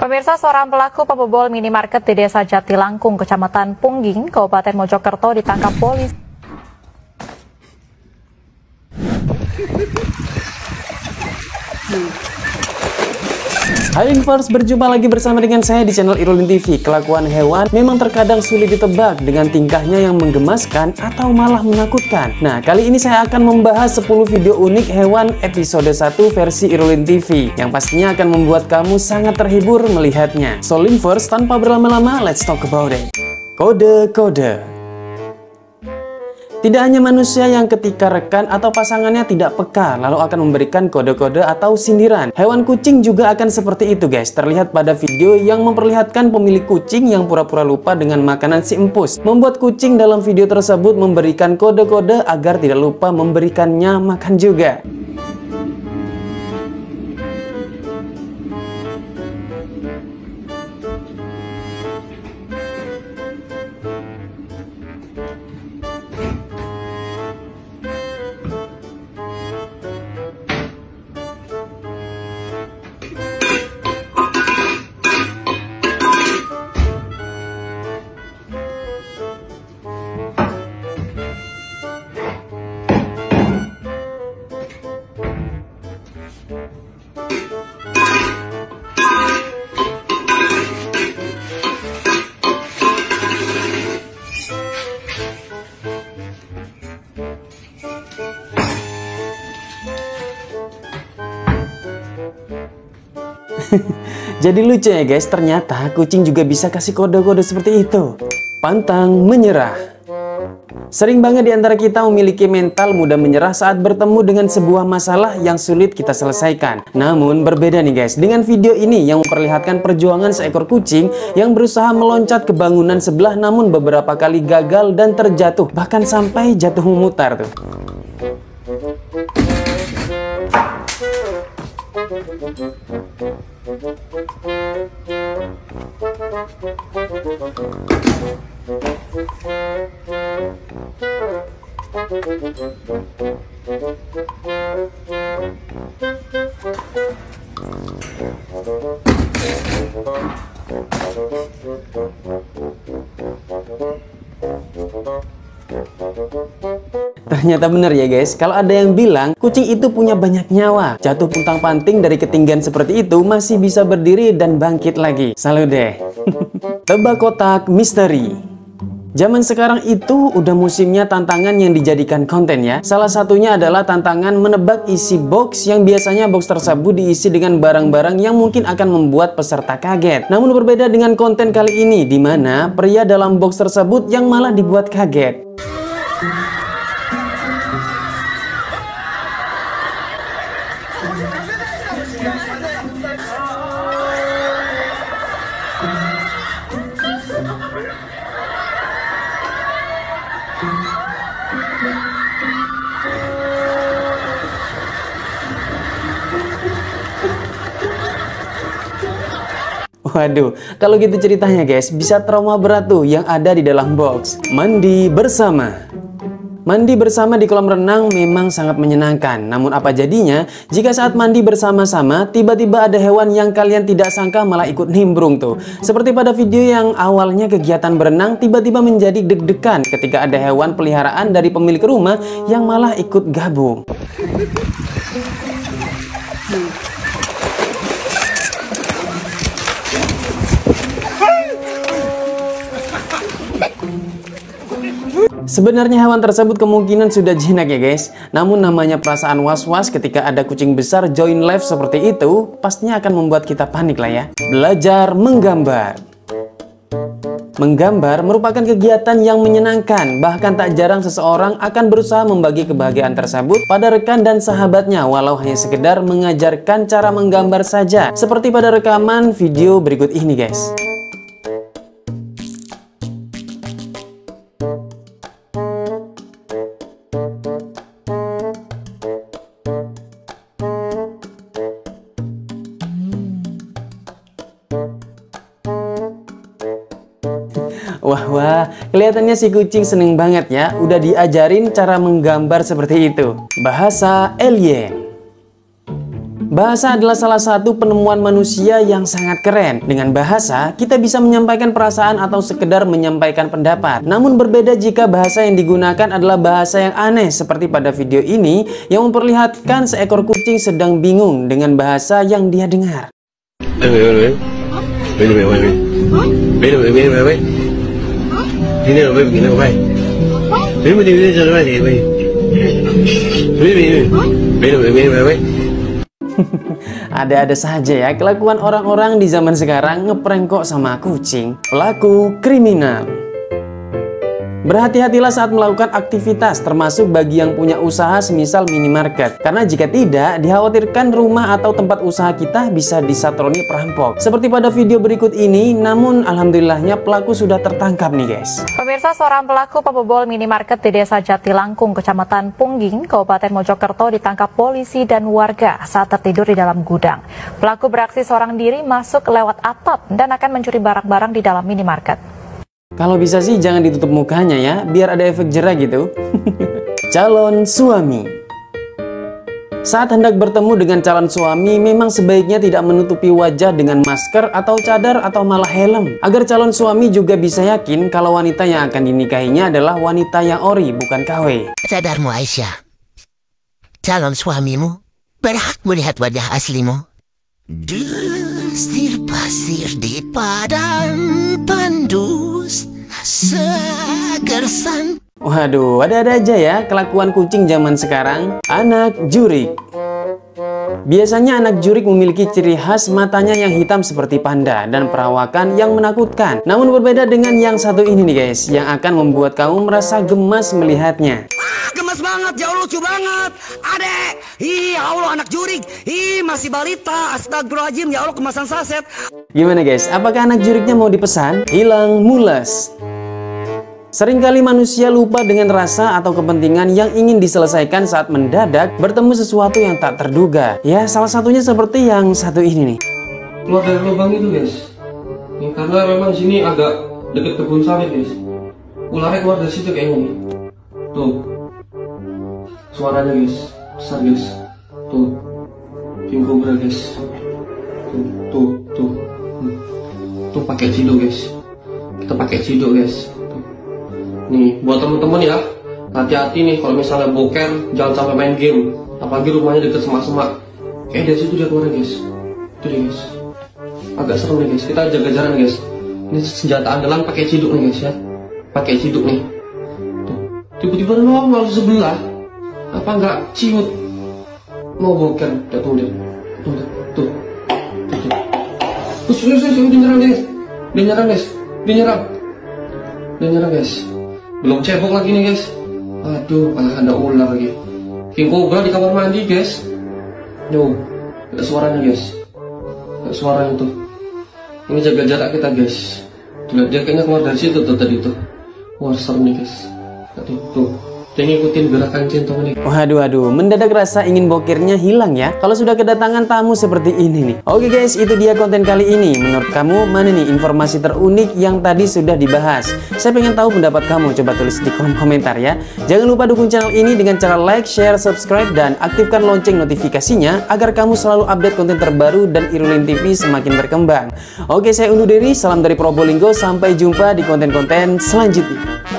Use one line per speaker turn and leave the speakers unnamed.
Pemirsa, seorang pelaku pembobol minimarket di Desa Jatilangkung, Kecamatan Pungging, Kabupaten Mojokerto ditangkap polisi.
Hai Infers, berjumpa lagi bersama dengan saya di channel Irulin TV. Kelakuan hewan memang terkadang sulit ditebak dengan tingkahnya yang menggemaskan atau malah menakutkan. Nah, kali ini saya akan membahas 10 video unik hewan episode 1 versi Irulin TV yang pastinya akan membuat kamu sangat terhibur melihatnya. So Infers, tanpa berlama-lama, let's talk about it. Kode-kode. Tidak hanya manusia yang ketika rekan atau pasangannya tidak peka lalu akan memberikan kode-kode atau sindiran. Hewan kucing juga akan seperti itu guys. Terlihat pada video yang memperlihatkan pemilik kucing yang pura-pura lupa dengan makanan si empus. Membuat kucing dalam video tersebut memberikan kode-kode agar tidak lupa memberikannya makan juga. Jadi lucu ya guys, ternyata kucing juga bisa kasih kode-kode seperti itu. Pantang menyerah. Sering banget di antara kita memiliki mental mudah menyerah saat bertemu dengan sebuah masalah yang sulit kita selesaikan. Namun berbeda nih guys, dengan video ini yang memperlihatkan perjuangan seekor kucing yang berusaha meloncat ke bangunan sebelah namun beberapa kali gagal dan terjatuh, bahkan sampai jatuh memutar tuh. Ternyata benar ya guys, kalau ada yang bilang kucing itu punya banyak nyawa, jatuh puntang-panting dari ketinggian seperti itu masih bisa berdiri dan bangkit lagi. Salut deh. Tebak kotak misteri. Zaman sekarang itu udah musimnya tantangan yang dijadikan konten ya. Salah satunya adalah tantangan menebak isi box yang biasanya box tersebut diisi dengan barang-barang yang mungkin akan membuat peserta kaget. Namun berbeda dengan konten kali ini, di mana pria dalam box tersebut yang malah dibuat kaget. Waduh, kalau gitu ceritanya guys, bisa trauma berat tuh yang ada di dalam box. Mandi bersama. Mandi bersama di kolam renang memang sangat menyenangkan. Namun apa jadinya jika saat mandi bersama-sama tiba-tiba ada hewan yang kalian tidak sangka malah ikut nimbrung tuh. Seperti pada video yang awalnya kegiatan berenang tiba-tiba menjadi deg-degan ketika ada hewan peliharaan dari pemilik rumah yang malah ikut gabung. Sebenarnya hewan tersebut kemungkinan sudah jinak ya guys. Namun namanya perasaan was-was ketika ada kucing besar join live seperti itu pastinya akan membuat kita panik lah ya. Belajar menggambar. Menggambar merupakan kegiatan yang menyenangkan. Bahkan tak jarang seseorang akan berusaha membagi kebahagiaan tersebut pada rekan dan sahabatnya, walau hanya sekedar mengajarkan cara menggambar saja. Seperti pada rekaman video berikut ini guys. Wah, kelihatannya si kucing seneng banget ya, udah diajarin cara menggambar seperti itu. Bahasa alien. Bahasa adalah salah satu penemuan manusia yang sangat keren. Dengan bahasa, kita bisa menyampaikan perasaan atau sekedar menyampaikan pendapat. Namun berbeda jika bahasa yang digunakan adalah bahasa yang aneh, seperti pada video ini yang memperlihatkan seekor kucing sedang bingung dengan bahasa yang dia dengar. Ada-ada saja ya kelakuan orang-orang di zaman sekarang, ngeprank kok sama kucing. Pelaku kriminal. Berhati-hatilah saat melakukan aktivitas, termasuk bagi yang punya usaha semisal minimarket. Karena jika tidak, dikhawatirkan rumah atau tempat usaha kita bisa disatroni perampok. Seperti pada video berikut ini, namun alhamdulillahnya pelaku sudah tertangkap nih guys.
Pemirsa, seorang pelaku pembobol minimarket di Desa Jatilangkung, Kecamatan Pungging, Kabupaten Mojokerto ditangkap polisi dan warga saat tertidur di dalam gudang. Pelaku beraksi seorang diri masuk lewat atap dan akan mencuri barang-barang di dalam minimarket.
Kalau bisa sih jangan ditutup mukanya ya, biar ada efek jera gitu. Calon suami. Saat hendak bertemu dengan calon suami, memang sebaiknya tidak menutupi wajah dengan masker atau cadar atau malah helm, agar calon suami juga bisa yakin kalau wanita yang akan dinikahinya adalah wanita yang ori, bukan KW.
Sadarmu Aisyah, calon suamimu berhak melihat wajah aslimu. Desir-pasir di padang tandus segersan.
Waduh, ada-ada aja ya kelakuan kucing zaman sekarang. Anak jurik. Biasanya anak jurik memiliki ciri khas matanya yang hitam seperti panda dan perawakan yang menakutkan. Namun berbeda dengan yang satu ini nih guys, yang akan membuat kamu merasa gemas melihatnya.
Gemes banget, jauh lucu banget. Adek, ya Allah anak jurik. Masih balita, astagfirullahaladzim, ya Allah kemasan saset.
Gimana guys, apakah anak juriknya mau dipesan? Hilang mules. Seringkali manusia lupa dengan rasa atau kepentingan yang ingin diselesaikan saat mendadak bertemu sesuatu yang tak terduga. Ya, salah satunya seperti yang satu ini nih.
Keluar dari lubang itu guys. Ini karena memang sini agak deket kebun sawit guys. Ularnya keluar dari situ kayak ini. Tuh. Suaranya guys, besar guys. Tuh. King Cobra guys. Tuh. Tuh pakai ciduk guys. Kita pakai ciduk guys. Nih, buat temen-temen ya, hati-hati nih kalau misalnya boker, jangan sampai main game. Apalagi rumahnya deket semak-semak. Kayak dari situ dia keluar guys. Itu dia guys. Agak serem nih guys. Kita jaga jarak nih guys. Ini senjata andalan pakai ciduk nih guys ya. Pakai ciduk nih. Tuh. Tiba-tiba nongol sebelah. Apa enggak ciut? Mau boker, udah tunggu deh. Tuh. Dia nyerang guys. Dia nyerang guys. Belum cebok lagi nih guys. Aduh, ada ular lagi. King Cobra di kamar mandi guys. Yo, ada suaranya guys. Ada suaranya tuh. Ini jaga jarak kita guys. Tuh, dia kayaknya keluar dari situ tuh tadi tuh. Wah, serem nih guys. Tuh. Dia ngikutin gerakan centong nih.
Waduh, mendadak rasa ingin bokirnya hilang ya kalau sudah kedatangan tamu seperti ini nih. Oke guys, itu dia konten kali ini. Menurut kamu mana nih informasi terunik yang tadi sudah dibahas? Saya pengen tahu pendapat kamu, coba tulis di kolom komentar ya. Jangan lupa dukung channel ini dengan cara like, share, subscribe, dan aktifkan lonceng notifikasinya agar kamu selalu update konten terbaru dan Irulin TV semakin berkembang. Oke, saya undur diri, salam dari Probolinggo, sampai jumpa di konten-konten selanjutnya.